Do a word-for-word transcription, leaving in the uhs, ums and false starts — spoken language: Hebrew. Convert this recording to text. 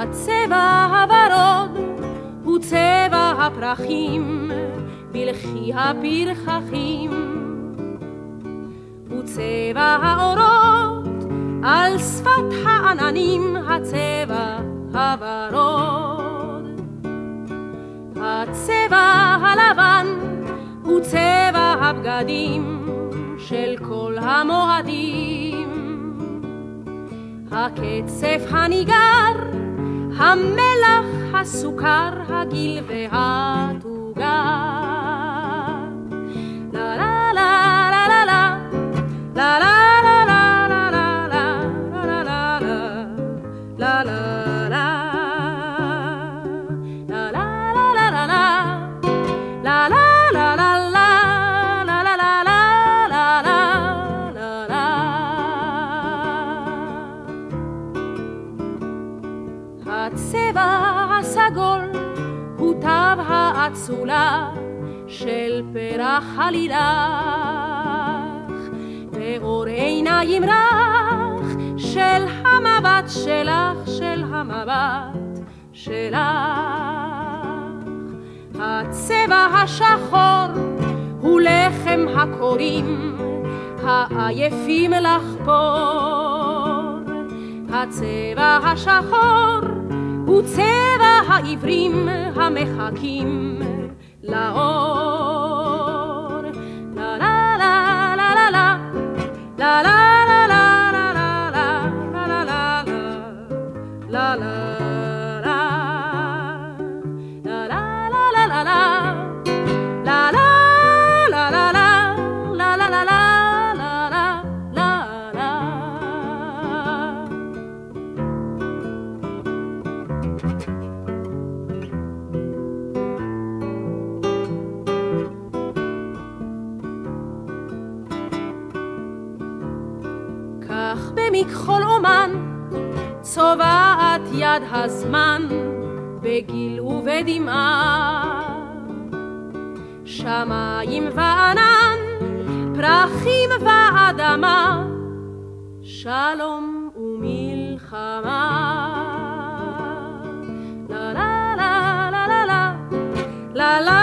הצבע הוורוד הוא צבע הפרחים בלחי הפרחחים, הוא צבע האורות על שפת העננים, הצבע הוורוד. הצבע הלבן הוא צבע הבגדים של כל המועדים, הקצף הניגר, המלח, הסוכר, הגיל והתוגה. לה לה לה לה לה לה לה הצבע הסגול הוא תו האצולה של פרח חלילך, ואור עיניים רך של המבט שלך, של המבט שלך. הצבע השחור הוא לחם הקוראים העייפים לחפור, הצבע השחור הוא צבע העברים המחכים לאור. לה לה לה לה לה לה לה לה כך במכחול אומן צובעת יד הזמן בגיל ובדמעה, שמיים וענן, פרחים ואדמה, שלום ומלחמה. לה לה לה לה לה לה לה